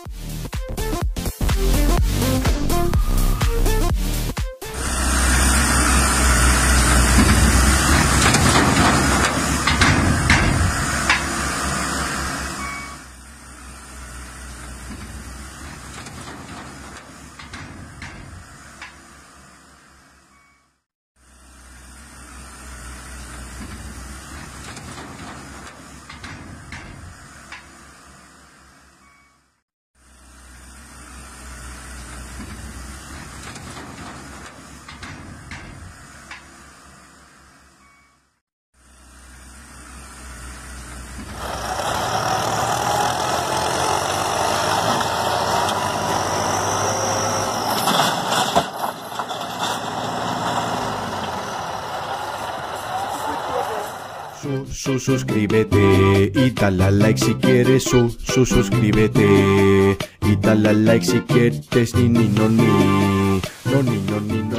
Suscríbete y dale a like si quieres. Suscríbete y dale a like si quieres. Ni no ni no ni no ni no.